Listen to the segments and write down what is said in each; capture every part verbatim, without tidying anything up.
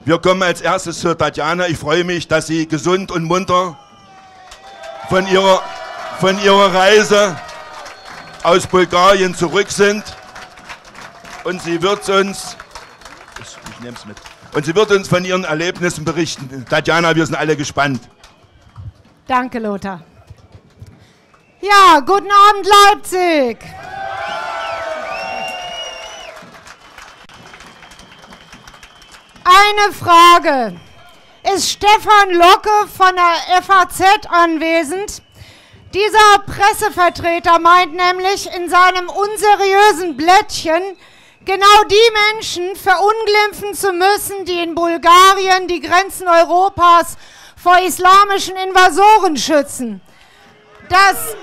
Wir kommen als erstes zu Tatjana. Ich freue mich, dass Sie gesund und munter von ihrer, von ihrer Reise aus Bulgarien zurück sind. Und sie wird uns, ich nehme es mit, und sie wird uns von ihren Erlebnissen berichten. Tatjana, wir sind alle gespannt. Danke, Lothar. Ja, guten Abend, Leipzig. Eine Frage. Ist Stefan Locke von der F A Z anwesend? Dieser Pressevertreter meint nämlich in seinem unseriösen Blättchen, genau die Menschen verunglimpfen zu müssen, die in Bulgarien die Grenzen Europas vor islamischen Invasoren schützen. Das,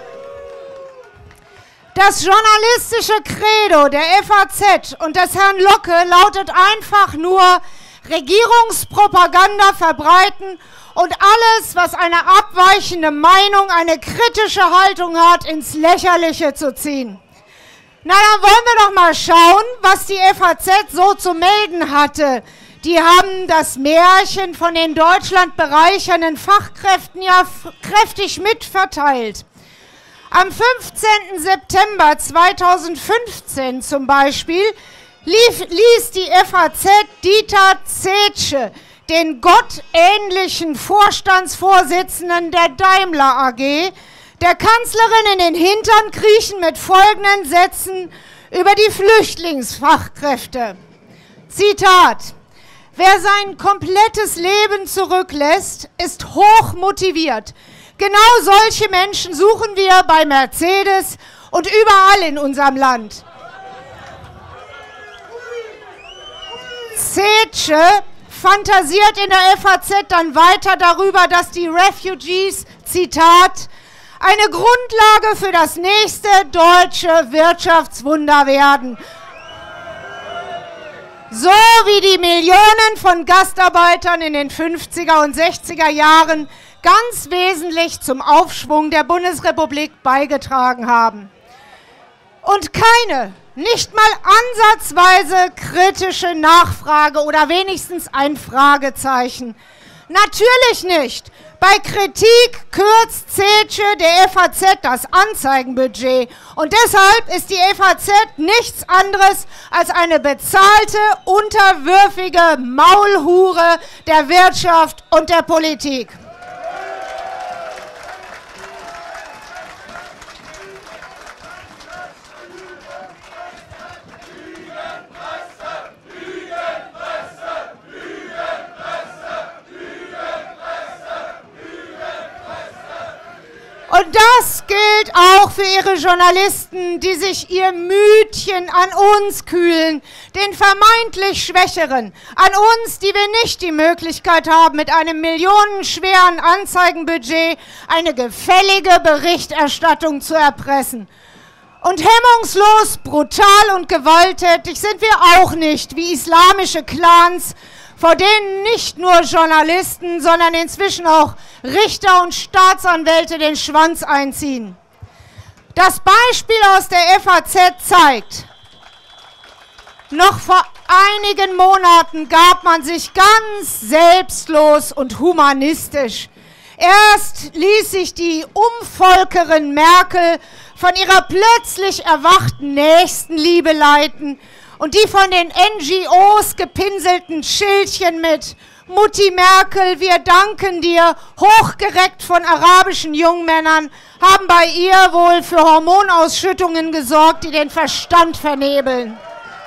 das journalistische Credo der F A Z und des Herrn Locke lautet einfach nur Regierungspropaganda verbreiten und alles, was eine abweichende Meinung, eine kritische Haltung hat, ins Lächerliche zu ziehen. Na, dann wollen wir doch mal schauen, was die F A Z so zu melden hatte. Die haben das Märchen von den Deutschland bereichernden Fachkräften ja kräftig mitverteilt. Am fünfzehnten September zweitausendfünfzehn zum Beispiel lief, ließ die F A Z Dieter Zetsche, den gottähnlichen Vorstandsvorsitzenden der Daimler A G, der Kanzlerin in den Hintern kriechen mit folgenden Sätzen über die Flüchtlingsfachkräfte. Zitat: Wer sein komplettes Leben zurücklässt, ist hoch motiviert. Genau solche Menschen suchen wir bei Mercedes und überall in unserem Land. Zetsche fantasiert in der F A Z dann weiter darüber, dass die Refugees, Zitat, eine Grundlage für das nächste deutsche Wirtschaftswunder werden. So wie die Millionen von Gastarbeitern in den fünfziger und sechziger Jahren ganz wesentlich zum Aufschwung der Bundesrepublik beigetragen haben. Und keine, nicht mal ansatzweise kritische Nachfrage oder wenigstens ein Fragezeichen. Natürlich nicht. Bei Kritik kürzt Zetsche der F A Z das Anzeigenbudget und deshalb ist die F A Z nichts anderes als eine bezahlte, unterwürfige Maulhure der Wirtschaft und der Politik. Und das gilt auch für Ihre Journalisten, die sich ihr Mütchen an uns kühlen, den vermeintlich Schwächeren, an uns, die wir nicht die Möglichkeit haben, mit einem millionenschweren Anzeigenbudget eine gefällige Berichterstattung zu erpressen. Und hemmungslos, brutal und gewalttätig sind wir auch nicht, wie islamische Clans, vor denen nicht nur Journalisten, sondern inzwischen auch Richter und Staatsanwälte den Schwanz einziehen. Das Beispiel aus der F A Z zeigt, noch vor einigen Monaten gab man sich ganz selbstlos und humanistisch. Erst ließ sich die Umvolkerin Merkel von ihrer plötzlich erwachten Nächstenliebe leiten und die von den N G Os gepinselten Schildchen mit Mutti Merkel, wir danken dir, hochgereckt von arabischen Jungmännern, haben bei ihr wohl für Hormonausschüttungen gesorgt, die den Verstand vernebeln.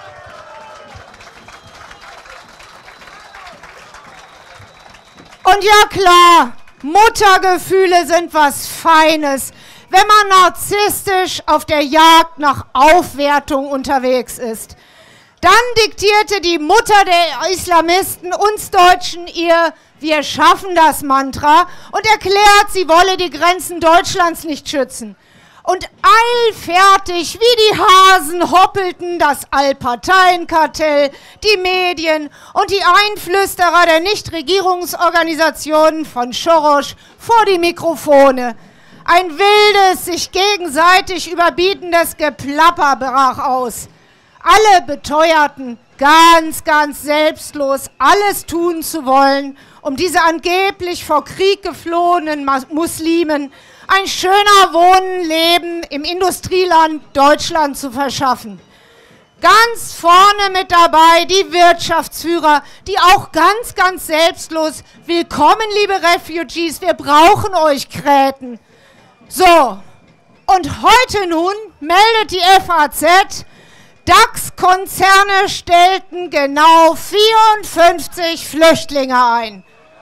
Und ja klar, Muttergefühle sind was Feines, wenn man narzisstisch auf der Jagd nach Aufwertung unterwegs ist. Dann diktierte die Mutter der Islamisten uns Deutschen ihr Wir schaffen das Mantra und erklärt, sie wolle die Grenzen Deutschlands nicht schützen. Und eilfertig wie die Hasen hoppelten das Allparteienkartell, die Medien und die Einflüsterer der Nichtregierungsorganisationen von Soros vor die Mikrofone. Ein wildes, sich gegenseitig überbietendes Geplapper brach aus. Alle beteuerten, ganz, ganz selbstlos alles tun zu wollen, um diese angeblich vor Krieg geflohenen Muslimen ein schöner Wohnen, Leben im Industrieland Deutschland zu verschaffen. Ganz vorne mit dabei die Wirtschaftsführer, die auch ganz, ganz selbstlos, willkommen, liebe Refugees, wir brauchen euch, kräten. So, und heute nun meldet die F A Z, DAX-Konzerne stellten genau vierundfünfzig Flüchtlinge ein.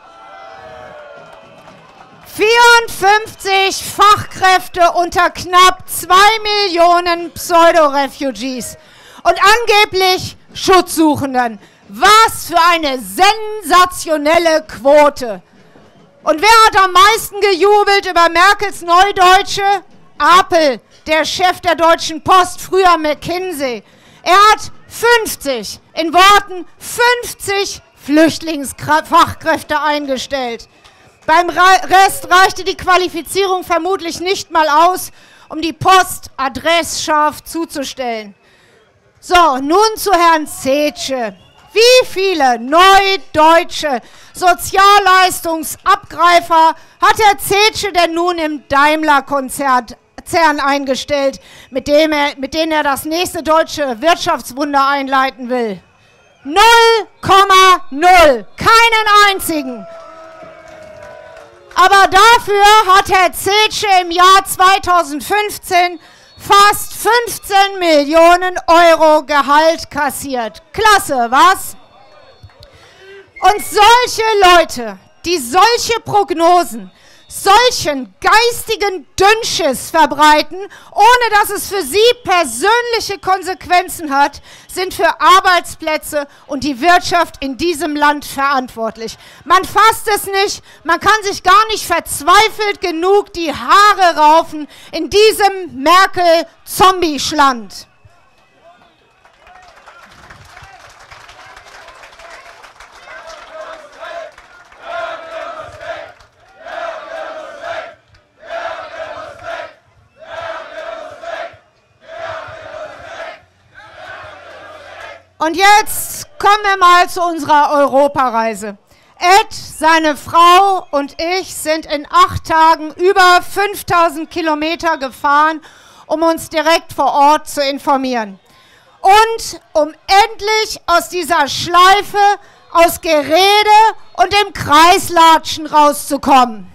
vierundfünfzig Fachkräfte unter knapp zwei Millionen Pseudo-Refugees und angeblich Schutzsuchenden. Was für eine sensationelle Quote. Und wer hat am meisten gejubelt über Merkels Neudeutsche? Apel, der Chef der Deutschen Post, früher McKinsey. Er hat fünfzig, in Worten fünfzig Flüchtlingsfachkräfte eingestellt. Beim Rest reichte die Qualifizierung vermutlich nicht mal aus, um die Post adressscharf zuzustellen. So, nun zu Herrn Zetsche. Wie viele neudeutsche Sozialleistungsabgreifer hat Herr Zetsche denn nun im Daimler-Konzern eingestellt, mit, dem er, mit denen er das nächste deutsche Wirtschaftswunder einleiten will? null Komma null. Keinen einzigen. Aber dafür hat Herr Zetsche im Jahr zweitausendfünfzehn fast fünfzehn Millionen Euro Gehalt kassiert. Klasse, was? Und solche Leute, die solche Prognosen, solchen geistigen Dünnschiss verbreiten, ohne dass es für sie persönliche Konsequenzen hat, sind für Arbeitsplätze und die Wirtschaft in diesem Land verantwortlich. Man fasst es nicht, man kann sich gar nicht verzweifelt genug die Haare raufen in diesem Merkel-Zombie-Schland. Und jetzt kommen wir mal zu unserer Europareise. Ed, seine Frau und ich sind in acht Tagen über fünftausend Kilometer gefahren, um uns direkt vor Ort zu informieren. Und um endlich aus dieser Schleife, aus Gerede und dem Kreislatschen rauszukommen.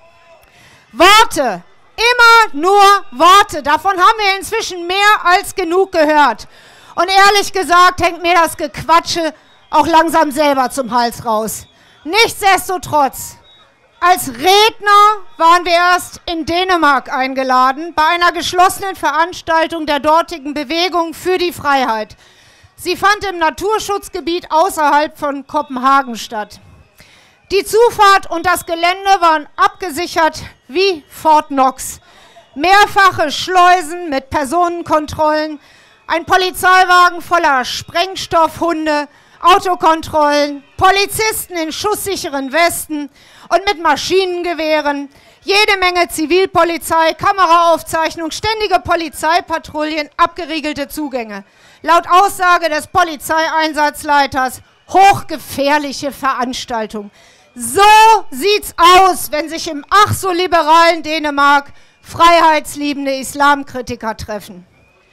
Worte, immer nur Worte, davon haben wir inzwischen mehr als genug gehört. Und ehrlich gesagt hängt mir das Gequatsche auch langsam selber zum Hals raus. Nichtsdestotrotz, als Redner waren wir erst in Dänemark eingeladen, bei einer geschlossenen Veranstaltung der dortigen Bewegung für die Freiheit. Sie fand im Naturschutzgebiet außerhalb von Kopenhagen statt. Die Zufahrt und das Gelände waren abgesichert wie Fort Knox. Mehrfache Schleusen mit Personenkontrollen, ein Polizeiwagen voller Sprengstoffhunde, Autokontrollen, Polizisten in schusssicheren Westen und mit Maschinengewehren, jede Menge Zivilpolizei, Kameraaufzeichnung, ständige Polizeipatrouillen, abgeriegelte Zugänge. Laut Aussage des Polizeieinsatzleiters hochgefährliche Veranstaltung. So sieht's aus, wenn sich im ach so liberalen Dänemark freiheitsliebende Islamkritiker treffen.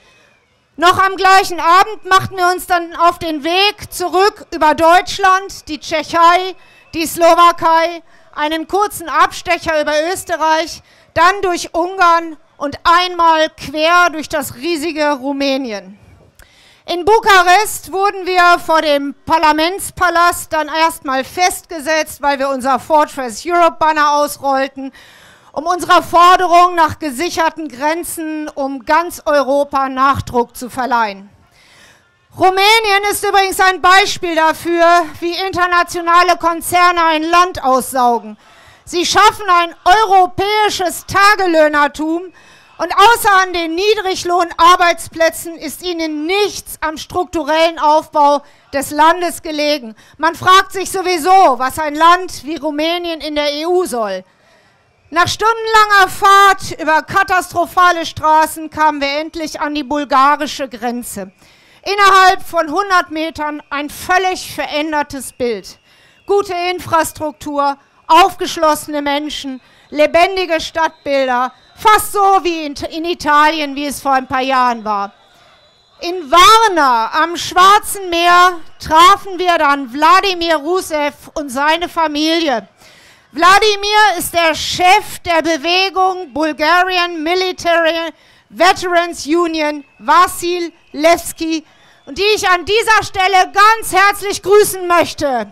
Noch am gleichen Abend machten wir uns dann auf den Weg zurück über Deutschland, die Tschechei, die Slowakei, einen kurzen Abstecher über Österreich, dann durch Ungarn und einmal quer durch das riesige Rumänien. In Bukarest wurden wir vor dem Parlamentspalast dann erstmal festgesetzt, weil wir unser Fortress Europe Banner ausrollten, um unserer Forderung nach gesicherten Grenzen um ganz Europa Nachdruck zu verleihen. Rumänien ist übrigens ein Beispiel dafür, wie internationale Konzerne ein Land aussaugen. Sie schaffen ein europäisches Tagelöhnertum und außer an den Niedriglohnarbeitsplätzen ist ihnen nichts am strukturellen Aufbau des Landes gelegen. Man fragt sich sowieso, was ein Land wie Rumänien in der E U soll. Nach stundenlanger Fahrt über katastrophale Straßen kamen wir endlich an die bulgarische Grenze. Innerhalb von hundert Metern ein völlig verändertes Bild. Gute Infrastruktur, aufgeschlossene Menschen, lebendige Stadtbilder, fast so wie in, in Italien, wie es vor ein paar Jahren war. In Varna am Schwarzen Meer trafen wir dann Wladimir Rusev und seine Familie. Wladimir ist der Chef der Bewegung Bulgarian Military Veterans Union, Vassil Levski, und die ich an dieser Stelle ganz herzlich grüßen möchte.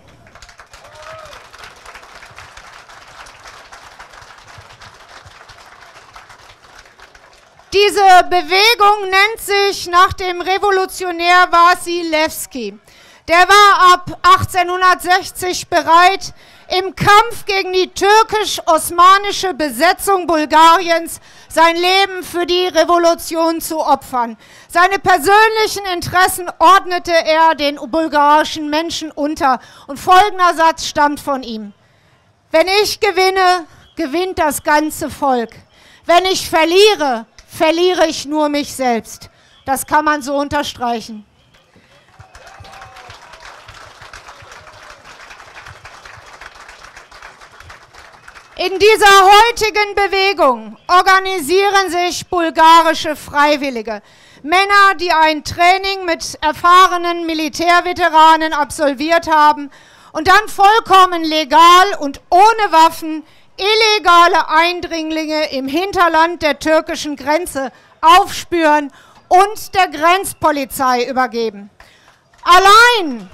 Diese Bewegung nennt sich nach dem Revolutionär Vassil Levski. Der war ab achtzehnhundertsechzig bereit, im Kampf gegen die türkisch-osmanische Besetzung Bulgariens sein Leben für die Revolution zu opfern. Seine persönlichen Interessen ordnete er den bulgarischen Menschen unter. Und folgender Satz stammt von ihm: Wenn ich gewinne, gewinnt das ganze Volk. Wenn ich verliere, verliere ich nur mich selbst. Das kann man so unterstreichen. In dieser heutigen Bewegung organisieren sich bulgarische Freiwillige. Männer, die ein Training mit erfahrenen Militärveteranen absolviert haben und dann vollkommen legal und ohne Waffen illegale Eindringlinge im Hinterland der türkischen Grenze aufspüren und der Grenzpolizei übergeben. Allein,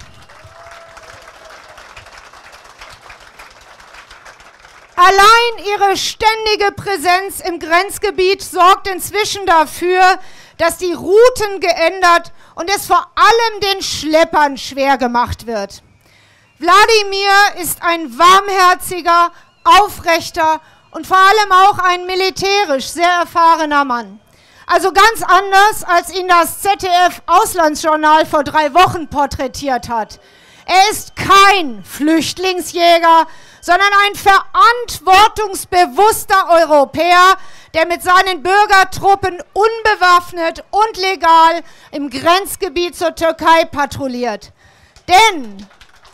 allein ihre ständige Präsenz im Grenzgebiet sorgt inzwischen dafür, dass die Routen geändert und es vor allem den Schleppern schwer gemacht wird. Wladimir ist ein warmherziger, aufrechter und vor allem auch ein militärisch sehr erfahrener Mann. Also ganz anders, als ihn das Z D F-Auslandsjournal vor drei Wochen porträtiert hat. Er ist kein Flüchtlingsjäger, sondern ein verantwortungsbewusster Europäer, der mit seinen Bürgertruppen unbewaffnet und legal im Grenzgebiet zur Türkei patrouilliert. Denn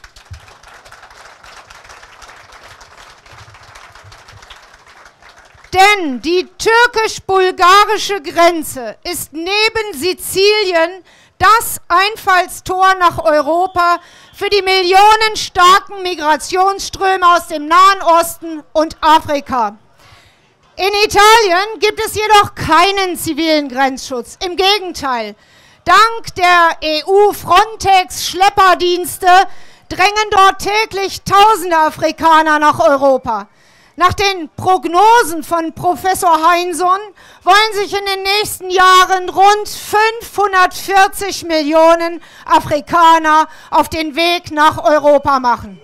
Denn die türkisch-bulgarische Grenze ist neben Sizilien das Einfallstor nach Europa für die millionenstarken Migrationsströme aus dem Nahen Osten und Afrika. In Italien gibt es jedoch keinen zivilen Grenzschutz. Im Gegenteil, dank der E U-Frontex-Schlepperdienste drängen dort täglich Tausende Afrikaner nach Europa. Nach den Prognosen von Professor Heinsohn wollen sich in den nächsten Jahren rund fünfhundertvierzig Millionen Afrikaner auf den Weg nach Europa machen.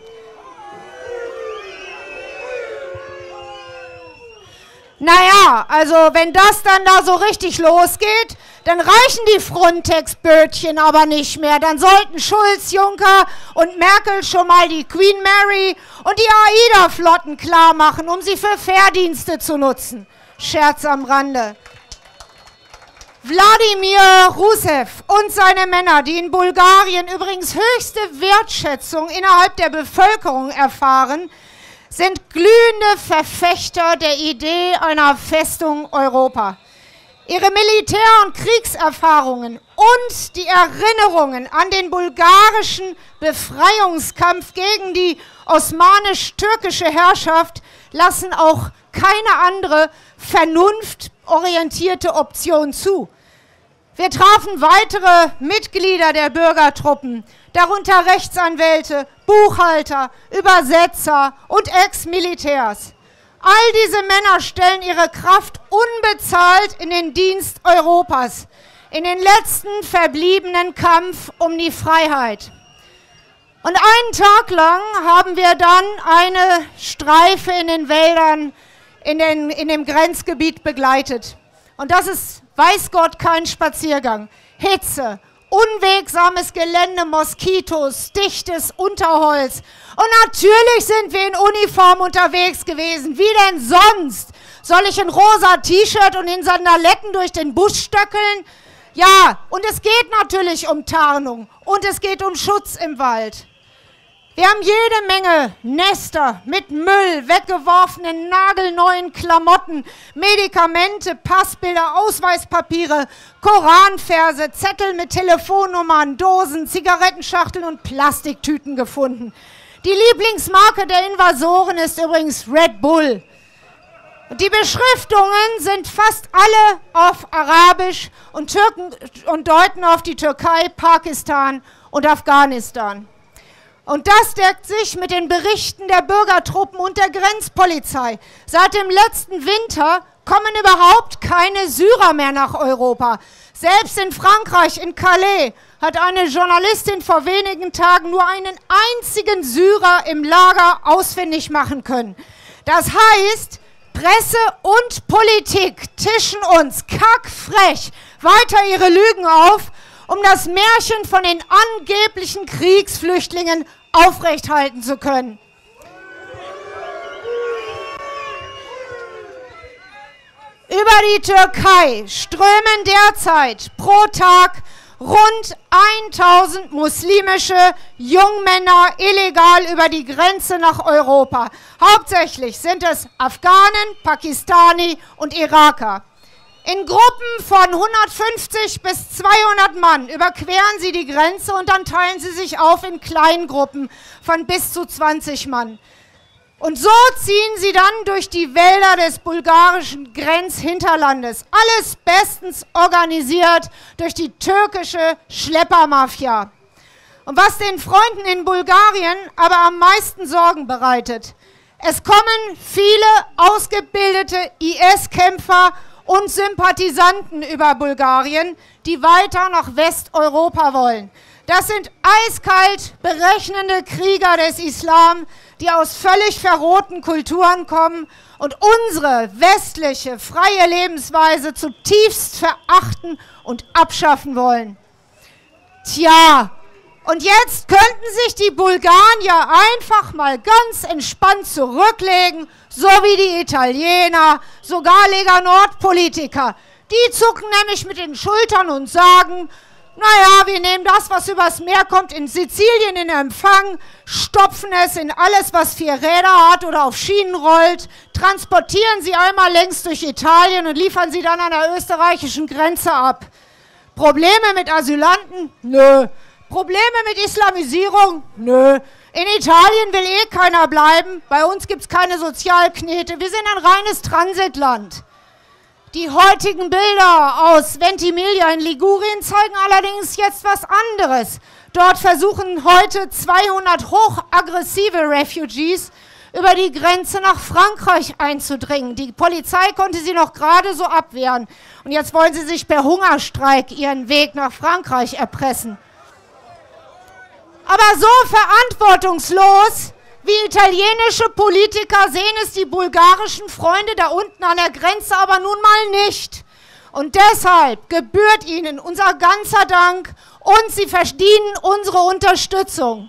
Naja, also wenn das dann da so richtig losgeht, dann reichen die Frontex-Bötchen aber nicht mehr. Dann sollten Schulz, Juncker und Merkel schon mal die Queen Mary und die AIDA-Flotten klar machen, um sie für Fährdienste zu nutzen. Scherz am Rande. Wladimir Rusev und seine Männer, die in Bulgarien übrigens höchste Wertschätzung innerhalb der Bevölkerung erfahren, sind glühende Verfechter der Idee einer Festung Europa. Ihre Militär- und Kriegserfahrungen und die Erinnerungen an den bulgarischen Befreiungskampf gegen die osmanisch-türkische Herrschaft lassen auch keine andere vernunftorientierte Option zu. Wir trafen weitere Mitglieder der Bürgertruppen, darunter Rechtsanwälte, Buchhalter, Übersetzer und Ex-Militärs. All diese Männer stellen ihre Kraft unbezahlt in den Dienst Europas, in den letzten verbliebenen Kampf um die Freiheit. Und einen Tag lang haben wir dann eine Streife in den Wäldern, in, den, in dem Grenzgebiet begleitet. Und das ist, weiß Gott, kein Spaziergang. Hitze, unwegsames Gelände, Moskitos, dichtes Unterholz. Und natürlich sind wir in Uniform unterwegs gewesen. Wie denn sonst? Soll ich in rosa T-Shirt und in Sandaletten durch den Busch stöckeln? Ja, und es geht natürlich um Tarnung und es geht um Schutz im Wald. Wir haben jede Menge Nester mit Müll, weggeworfenen nagelneuen Klamotten, Medikamente, Passbilder, Ausweispapiere, Koranverse, Zettel mit Telefonnummern, Dosen, Zigarettenschachteln und Plastiktüten gefunden. Die Lieblingsmarke der Invasoren ist übrigens Red Bull. Die Beschriftungen sind fast alle auf Arabisch und, Türken, und deuten auf die Türkei, Pakistan und Afghanistan. Und das deckt sich mit den Berichten der Bürgertruppen und der Grenzpolizei. Seit dem letzten Winter kommen überhaupt keine Syrer mehr nach Europa. Selbst in Frankreich, in Calais, hat eine Journalistin vor wenigen Tagen nur einen einzigen Syrer im Lager ausfindig machen können. Das heißt, Presse und Politik tischen uns kackfrech weiter ihre Lügen auf, um das Märchen von den angeblichen Kriegsflüchtlingen aufrechthalten zu können. Über die Türkei strömen derzeit pro Tag rund tausend muslimische Jungmänner illegal über die Grenze nach Europa. Hauptsächlich sind es Afghanen, Pakistani und Iraker. In Gruppen von hundertfünfzig bis zweihundert Mann überqueren sie die Grenze und dann teilen sie sich auf in Kleingruppen von bis zu zwanzig Mann. Und so ziehen sie dann durch die Wälder des bulgarischen Grenzhinterlandes. Alles bestens organisiert durch die türkische Schleppermafia. Und was den Freunden in Bulgarien aber am meisten Sorgen bereitet: Es kommen viele ausgebildete I S-Kämpfer und Sympathisanten über Bulgarien, die weiter nach Westeuropa wollen. Das sind eiskalt berechnende Krieger des Islam, die aus völlig verrohten Kulturen kommen und unsere westliche, freie Lebensweise zutiefst verachten und abschaffen wollen. Tja, und jetzt könnten sich die Bulgarier einfach mal ganz entspannt zurücklegen, so wie die Italiener, sogar Lega Nord-Politiker. Die zucken nämlich mit den Schultern und sagen: Naja, wir nehmen das, was übers Meer kommt, in Sizilien in Empfang, stopfen es in alles, was vier Räder hat oder auf Schienen rollt, transportieren sie einmal längs durch Italien und liefern sie dann an der österreichischen Grenze ab. Probleme mit Asylanten? Nö. Probleme mit Islamisierung? Nö. In Italien will eh keiner bleiben. Bei uns gibt es keine Sozialknete. Wir sind ein reines Transitland. Die heutigen Bilder aus Ventimiglia in Ligurien zeigen allerdings jetzt was anderes. Dort versuchen heute zweihundert hochaggressive Refugees über die Grenze nach Frankreich einzudringen. Die Polizei konnte sie noch gerade so abwehren. Und jetzt wollen sie sich per Hungerstreik ihren Weg nach Frankreich erpressen. Aber so verantwortungslos wie italienische Politiker sehen es die bulgarischen Freunde da unten an der Grenze aber nun mal nicht. Und deshalb gebührt ihnen unser ganzer Dank und sie verdienen unsere Unterstützung.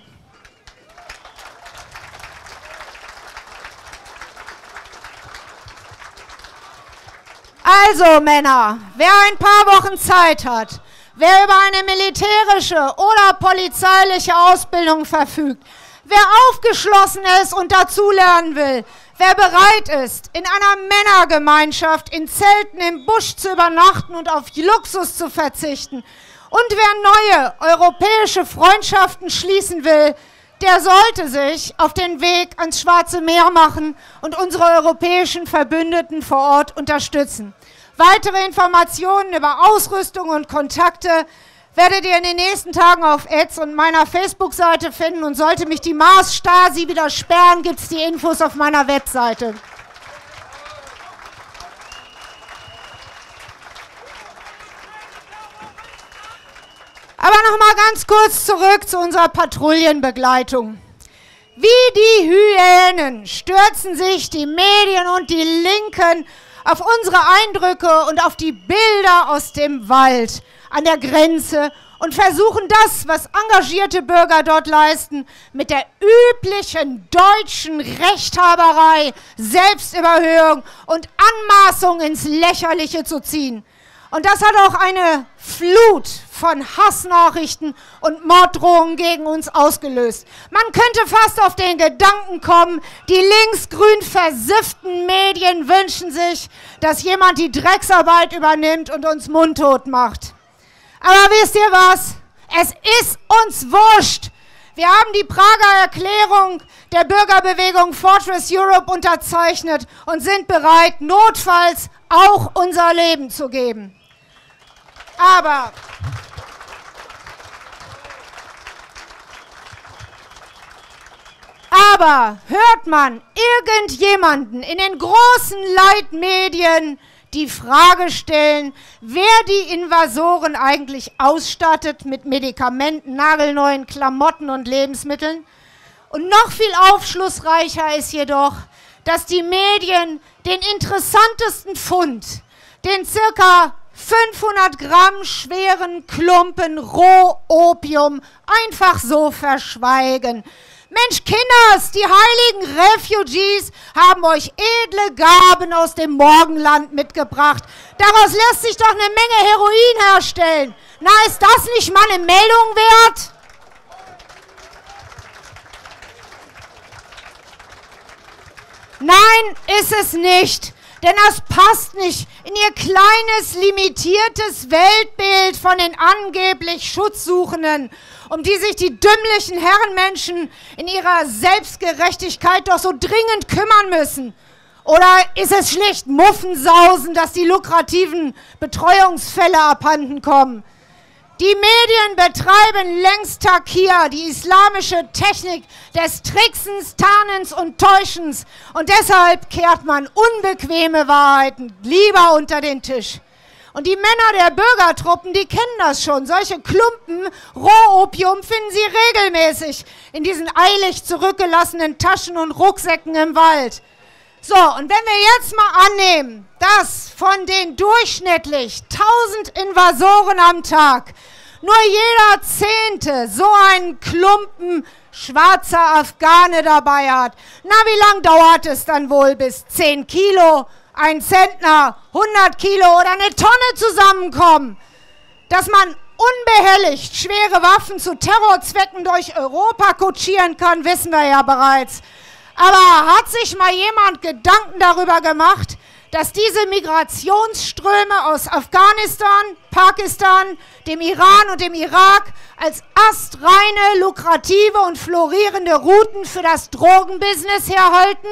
Also Männer, wer ein paar Wochen Zeit hat, wer über eine militärische oder polizeiliche Ausbildung verfügt, wer aufgeschlossen ist und dazulernen will, wer bereit ist, in einer Männergemeinschaft in Zelten im Busch zu übernachten und auf Luxus zu verzichten und wer neue europäische Freundschaften schließen will, der sollte sich auf den Weg ans Schwarze Meer machen und unsere europäischen Verbündeten vor Ort unterstützen. Weitere Informationen über Ausrüstung und Kontakte werdet ihr in den nächsten Tagen auf Ads und meiner Facebook-Seite finden. Und sollte mich die Mars-Stasi wieder sperren, gibt es die Infos auf meiner Webseite. Aber nochmal ganz kurz zurück zu unserer Patrouillenbegleitung. Wie die Hyänen stürzen sich die Medien und die Linken auf unsere Eindrücke und auf die Bilder aus dem Wald an der Grenze und versuchen das, was engagierte Bürger dort leisten, mit der üblichen deutschen Rechthaberei, Selbstüberhöhung und Anmaßung ins Lächerliche zu ziehen. Und das hat auch eine Flut von Hassnachrichten und Morddrohungen gegen uns ausgelöst. Man könnte fast auf den Gedanken kommen, die linksgrün versifften Medien wünschen sich, dass jemand die Drecksarbeit übernimmt und uns mundtot macht. Aber wisst ihr was? Es ist uns wurscht. Wir haben die Prager Erklärung der Bürgerbewegung Fortress Europe unterzeichnet und sind bereit, notfalls auch unser Leben zu geben. Aber aber hört man irgendjemanden in den großen Leitmedien die Frage stellen, wer die Invasoren eigentlich ausstattet mit Medikamenten, nagelneuen Klamotten und Lebensmitteln? Und noch viel aufschlussreicher ist jedoch, dass die Medien den interessantesten Fund, den circa fünfhundert Gramm schweren Klumpen Rohopium einfach so verschweigen. Mensch, Kinders, die heiligen Refugees haben euch edle Gaben aus dem Morgenland mitgebracht. Daraus lässt sich doch eine Menge Heroin herstellen. Na, ist das nicht mal eine Meldung wert? Nein, ist es nicht. Denn das passt nicht in ihr kleines, limitiertes Weltbild von den angeblich Schutzsuchenden, um die sich die dümmlichen Herrenmenschen in ihrer Selbstgerechtigkeit doch so dringend kümmern müssen. Oder ist es schlicht Muffensausen, dass die lukrativen Betreuungsfälle abhanden kommen? Die Medien betreiben längst Takia, die islamische Technik des Tricksens, Tarnens und Täuschens. Und deshalb kehrt man unbequeme Wahrheiten lieber unter den Tisch. Und die Männer der Bürgertruppen, die kennen das schon. Solche Klumpen Rohopium finden sie regelmäßig in diesen eilig zurückgelassenen Taschen und Rucksäcken im Wald. So, und wenn wir jetzt mal annehmen, dass von den durchschnittlich tausend Invasoren am Tag nur jeder Zehnte so einen Klumpen schwarzer Afghane dabei hat, na, wie lang dauert es dann wohl, bis zehn Kilo, ein Zentner, hundert Kilo oder eine Tonne zusammenkommen? Dass man unbehelligt schwere Waffen zu Terrorzwecken durch Europa kutschieren kann, wissen wir ja bereits. Aber hat sich mal jemand Gedanken darüber gemacht, dass diese Migrationsströme aus Afghanistan, Pakistan, dem Iran und dem Irak als astreine, lukrative und florierende Routen für das Drogenbusiness herhalten?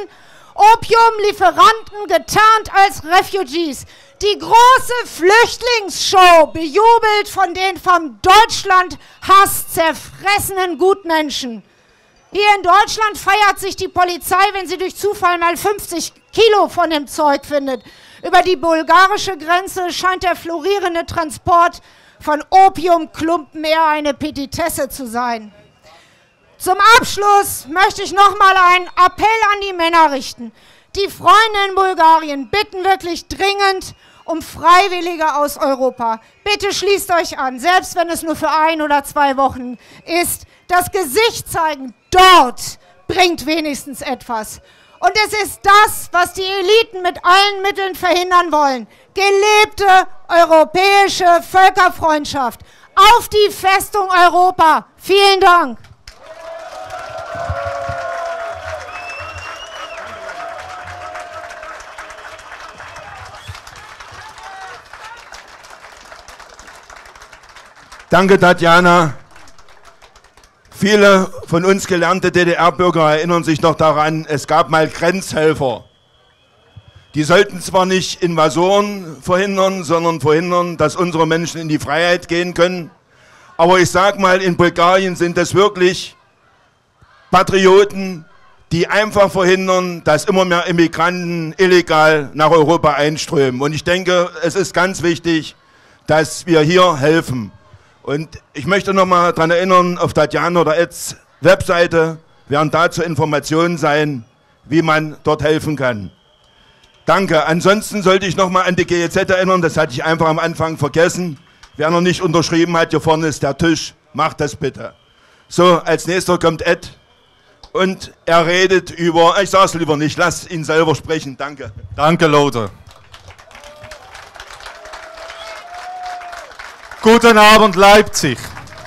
Opiumlieferanten getarnt als Refugees. Die große Flüchtlingsshow, bejubelt von den vom Deutschland-Hass zerfressenen Gutmenschen. Hier in Deutschland feiert sich die Polizei, wenn sie durch Zufall mal fünfzig Kilo von dem Zeug findet. Über die bulgarische Grenze scheint der florierende Transport von Opiumklumpen eher eine Petitesse zu sein. Zum Abschluss möchte ich nochmal einen Appell an die Männer richten. Die Freunde in Bulgarien bitten wirklich dringend um Freiwillige aus Europa. Bitte schließt euch an, selbst wenn es nur für ein oder zwei Wochen ist. Das Gesicht zeigen dort bringt wenigstens etwas. Und es ist das, was die Eliten mit allen Mitteln verhindern wollen. Gelebte europäische Völkerfreundschaft. Auf die Festung Europa. Vielen Dank. Danke, Tatjana. Viele von uns gelernte D D R-Bürger erinnern sich noch daran, es gab mal Grenzhelfer. Die sollten zwar nicht Invasoren verhindern, sondern verhindern, dass unsere Menschen in die Freiheit gehen können. Aber ich sag mal, in Bulgarien sind es wirklich Patrioten, die einfach verhindern, dass immer mehr Immigranten illegal nach Europa einströmen. Und ich denke, es ist ganz wichtig, dass wir hier helfen. Und ich möchte noch mal daran erinnern, auf Tatjana oder Eds Webseite werden dazu Informationen sein, wie man dort helfen kann. Danke. Ansonsten sollte ich noch mal an die G E Z erinnern, das hatte ich einfach am Anfang vergessen. Wer noch nicht unterschrieben hat, hier vorne ist der Tisch, macht das bitte. So, als nächster kommt Ed und er redet über, ich sage es lieber nicht, lass ihn selber sprechen. Danke. Danke, Lothar. Guten Abend, Leipzig.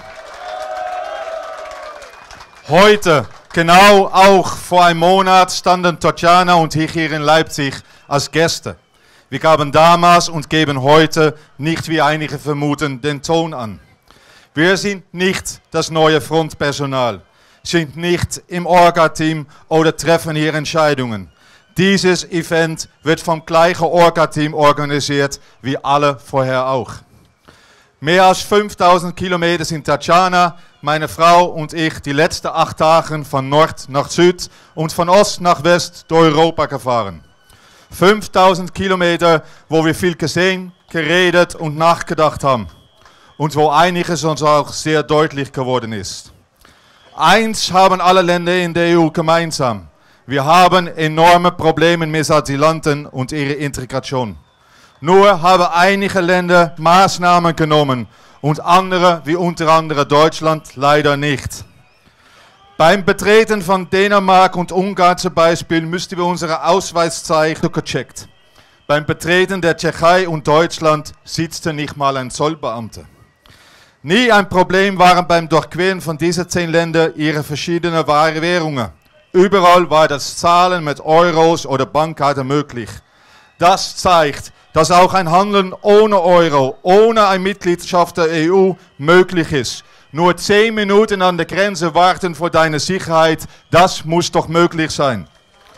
Heute, genau auch vor einem Monat, standen Tatjana und ich hier in Leipzig als Gäste. Wir gaben damals und geben heute nicht, wie einige vermuten, den Ton an. Wir sind nicht das neue Frontpersonal, sind nicht im Orga-Team oder treffen hier Entscheidungen. Dieses Event wird vom gleichen Orga-Team organisiert wie alle vorher auch. Mehr als fünftausend Kilometer sind Tatjana, meine Frau und ich die letzten acht Tage von Nord nach Süd und von Ost nach West durch Europa gefahren. fünftausend Kilometer, wo wir viel gesehen, geredet und nachgedacht haben. Und wo einiges uns auch sehr deutlich geworden ist. Eins haben alle Länder in der E U gemeinsam. Wir haben enorme Probleme mit Asylanten und ihrer Integration. Nur haben einige Länder Maßnahmen genommen und andere, wie unter anderem Deutschland, leider nicht. Beim Betreten von Dänemark und Ungarn zum Beispiel müssten wir unsere Ausweiszeichen gecheckt. Beim Betreten der Tschechei und Deutschland sitzt nicht mal ein Zollbeamter. Nie ein Problem waren beim Durchqueren von diesen zehn Ländern ihre verschiedenen Währungen. Überall war das Zahlen mit Euros oder Bankkarten möglich. Das zeigt, dass auch ein Handeln ohne Euro, ohne eine Mitgliedschaft der E U möglich ist. Nur zehn Minuten an der Grenze warten vor deiner Sicherheit, das muss doch möglich sein.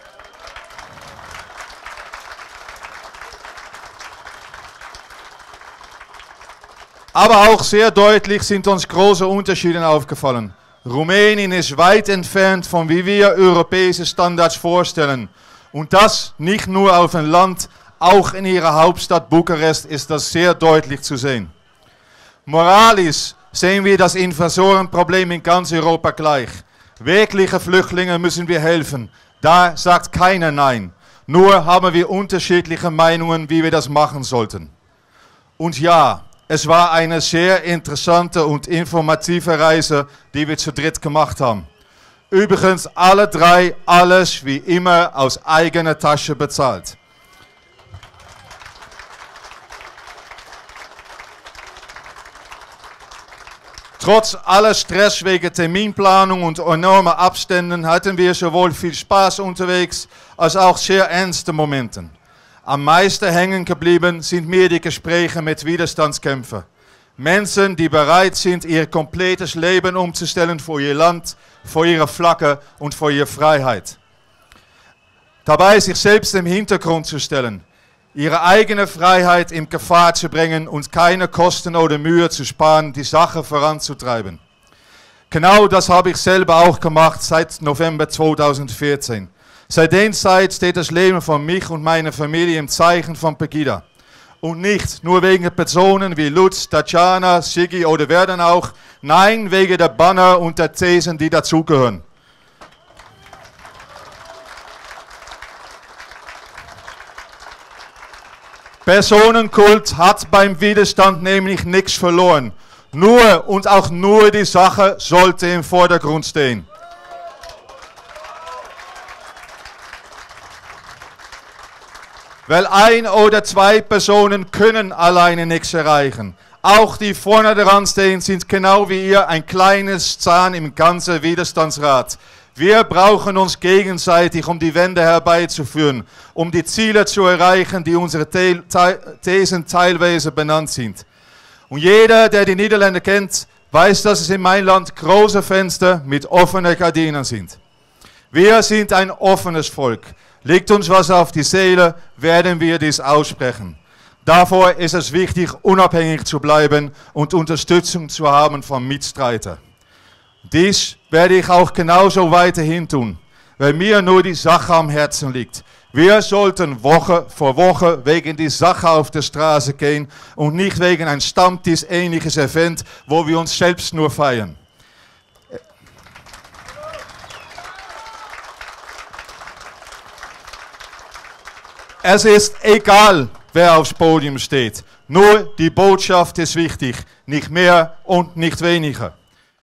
Aber auch sehr deutlich sind uns große Unterschiede aufgefallen. Rumänien ist weit entfernt von wie wir europäische Standards vorstellen. Und das nicht nur auf ein Land, auch in ihrer Hauptstadt Bukarest ist das sehr deutlich zu sehen. Moralisch sehen wir das Investorenproblem in ganz Europa gleich. Wirkliche Flüchtlinge müssen wir helfen. Da sagt keiner Nein. Nur haben wir unterschiedliche Meinungen, wie wir das machen sollten. Und ja, es war eine sehr interessante und informative Reise, die wir zu dritt gemacht haben. Übrigens alle drei alles wie immer aus eigener Tasche bezahlt. Trotz aller Stress wegen Terminplanung und enormer Abständen hatten wir sowohl viel Spaß unterwegs als auch sehr ernste Momente. Am meisten hängen geblieben sind mir die Gespräche mit Widerstandskämpfern. Menschen, die bereit sind, ihr komplettes Leben umzustellen für ihr Land, für ihre Flagge und für ihre Freiheit. Dabei sich selbst im Hintergrund zu stellen, ihre eigene Freiheit in Gefahr zu bringen und keine Kosten oder Mühe zu sparen, die Sache voranzutreiben. Genau das habe ich selber auch gemacht seit November zweitausendvierzehn. Seit der Zeit steht das Leben von mich und meiner Familie im Zeichen von Pegida. Und nicht nur wegen Personen wie Lutz, Tatjana, Sigi oder wer dann auch. Nein, wegen der Banner und der Thesen, die dazugehören. Personenkult hat beim Widerstand nämlich nichts verloren. Nur und auch nur die Sache sollte im Vordergrund stehen. Weil ein oder zwei Personen können alleine nichts erreichen. Auch die vorne dran stehen, sind genau wie ihr ein kleines Zahn im ganzen Widerstandsrat. Wir brauchen uns gegenseitig, um die Wende herbeizuführen, um die Ziele zu erreichen, die unsere Thesen teilweise benannt sind. Und jeder, der die Niederlande kennt, weiß, dass es in meinem Land große Fenster mit offenen Gardinen sind. Wir sind ein offenes Volk. Liegt uns was auf die Seele, werden wir dies aussprechen. Davor ist es wichtig, unabhängig zu bleiben und Unterstützung zu haben von Mitstreitern. Dies werde ich auch genauso weiterhin tun, weil mir nur die Sache am Herzen liegt. Wir sollten Woche für Woche wegen die Sache auf der Straße gehen und nicht wegen ein Stammtisch-ähnliches Event, wo wir uns selbst nur feiern. Es ist egal, wer aufs Podium steht. Nur die Botschaft ist wichtig, nicht mehr und nicht weniger.